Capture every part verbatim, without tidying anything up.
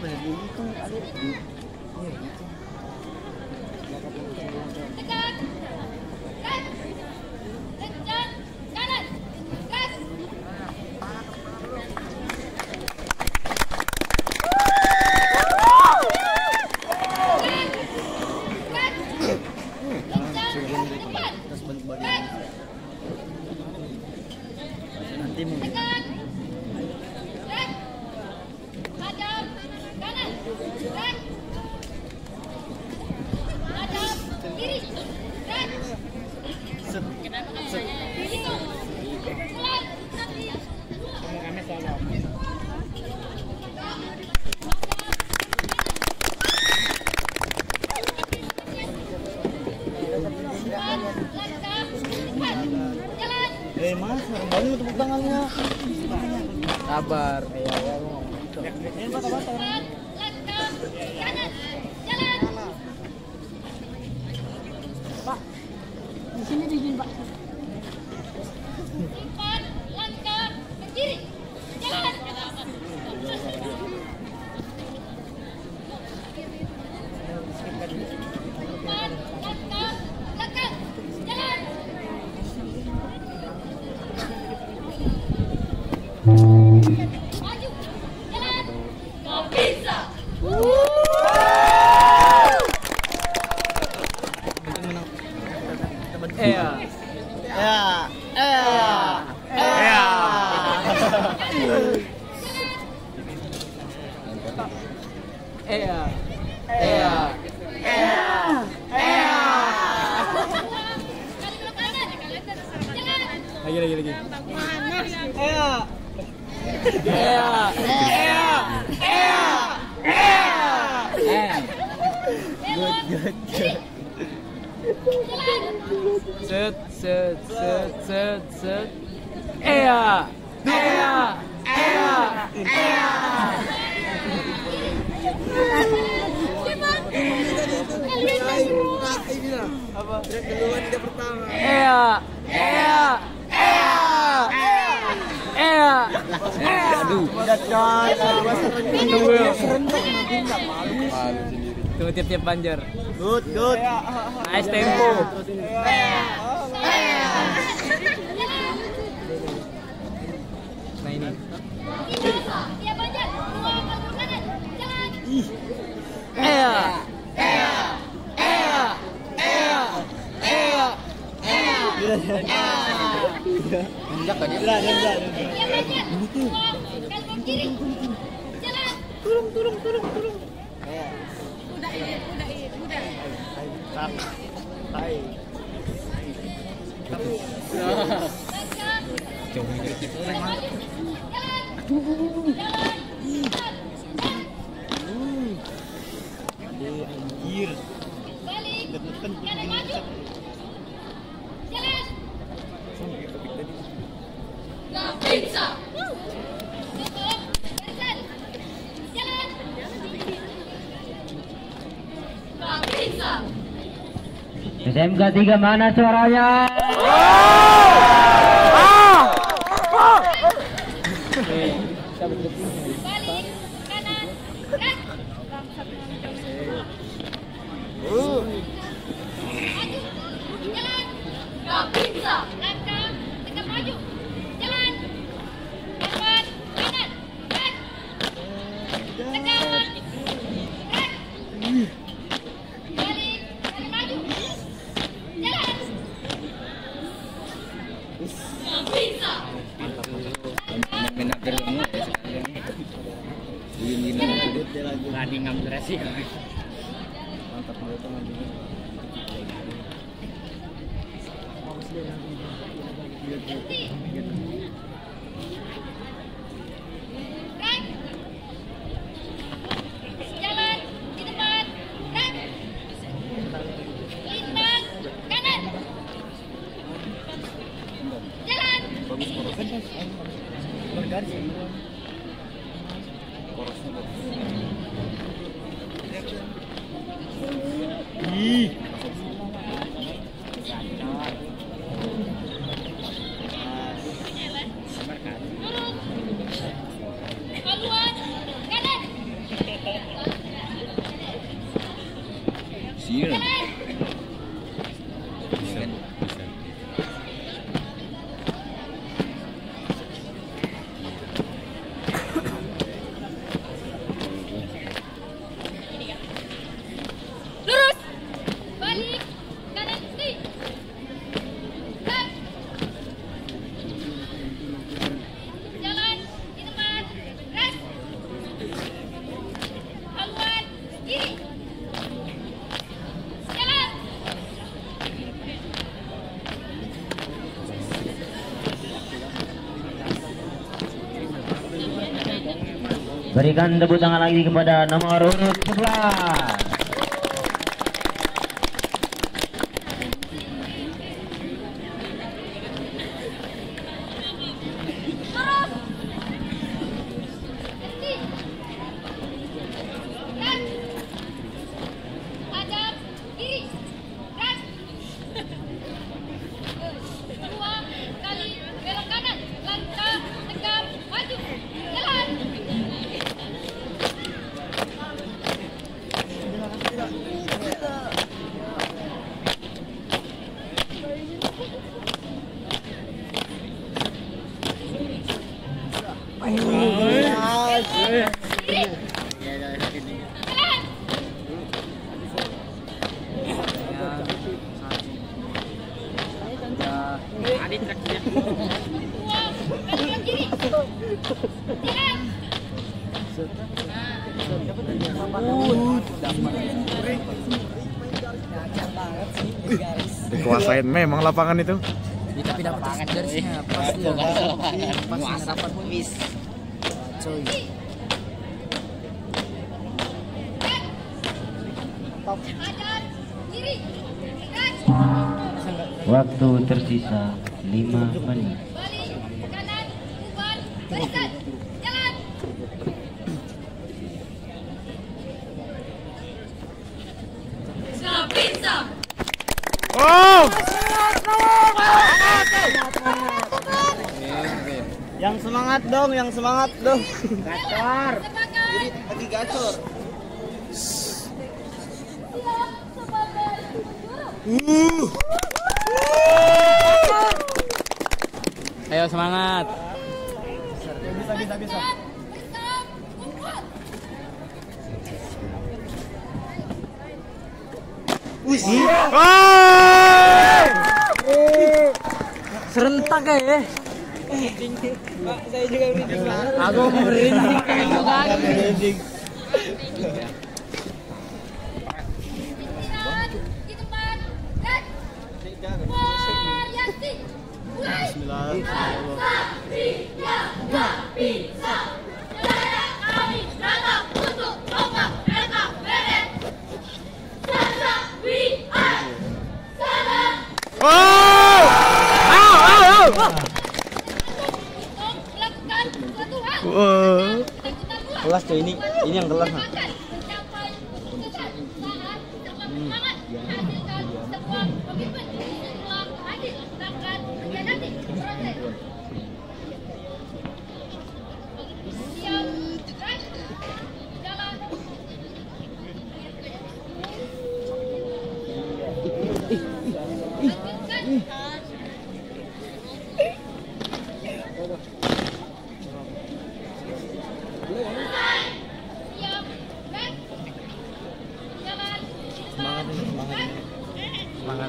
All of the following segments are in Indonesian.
benar itu ada di Tekan. Gas. Kencang. Kanan. Gas. nanti mau Tekan. Gas. Hadap. Kanan. Gas. Hadap. Kiri. Gas. set set Hitung. Pelan. kami salah eh mas orang baru tepuk tangannya sabar ya ya ini bata-bata orang Langkah kanan. Jalan. Pak, di sini izin Pak. Empat langkah ke kiri. Jalan. Empat langkah belakang. Jalan. Maju. Jalan. Kau bisa. ya ya ya ya ya Kali belok kanan. Jalan. lagi lagi lagi ya ya ya ya good good good set set set set set ea ea ea ea apa kedua tidak pertama ea ea ea ea aduh jangan tunggu tunggu tiap-tiap banjar good good nice tempo nah ini Dia banyak. Dua kaki kanan. Jalan. ea ea ea ea ea ea enggak tadi enggak enggak Dia banyak. Dua kaki kiri. Jalan. turun turun turun turun Udah ini, udah ini, udah. hai Langkah. jauh dikit Jalan. Jalan. anjir Balik. Kanan maju. Jalan. Nggak bisa. Cukup. Barisan. Jalan. Nggak bisa. S M K tiga mana suaranya? Balik. Kanan. Gas. Maju. Jalan. Nggak bisa. Langkah. Tegak maju. Jalan. Depan. Kanan. Gas. Tegak. Gas. Balik. Kanan maju. Jalan. Nggak bisa. menaker semua ya sekalian gini gini lagi ngambil sih mantap mereka maju Berhenti. Right. Jalan di depan. Right. Lintang kanan. Jalan. bagus porosnya bergaris porosnya bagus ih Turun. Haluan kanan. Berikan tepuk tangan lagi kepada nomor urut sebelas. Dikuasain memang lapangan itu. Ya, tapi dapat garisnya pas dia. Pas dapat miss. Coy. Waktu tersisa lima menit. Oh! Yang semangat dong, yang semangat dong. Gacor. Jadi lagi gacor. Uh. Ayo semangat. Bisa bisa bisa. Wih. Serentak ya. Pak, saya juga merinding. Aku merinding kayak merinding. Kelas tuh ini, ini yang kelas. Hmm. Semangat.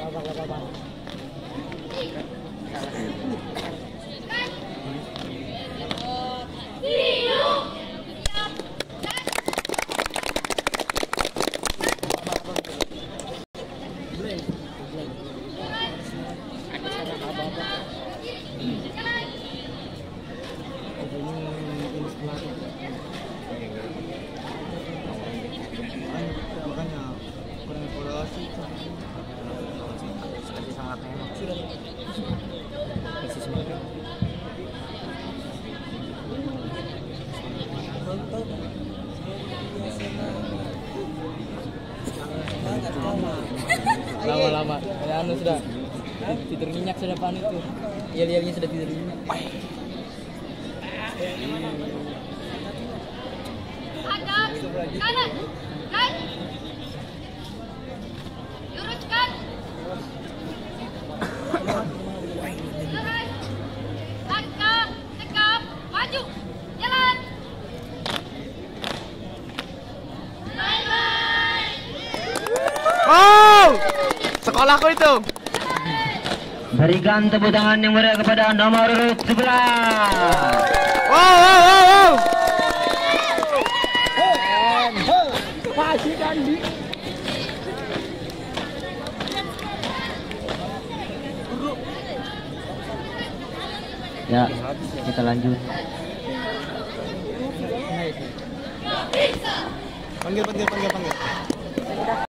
Lama-lama, kayak anu sudah tidur minyak sudah panik tuh. Yel-yelnya sudah tidur minyak. Hadap kanan, kan? Luruskan. Lurus. Langkah, tegap, maju, jalan. Bye bye. Oh! Sekolahku itu. Berikan tepuk tangan yang meriah kepada nomor urut sebelas. Wow, wow, wow, wow. Ya, kita lanjut. Pizza. Panggil, panggil, panggil, panggil.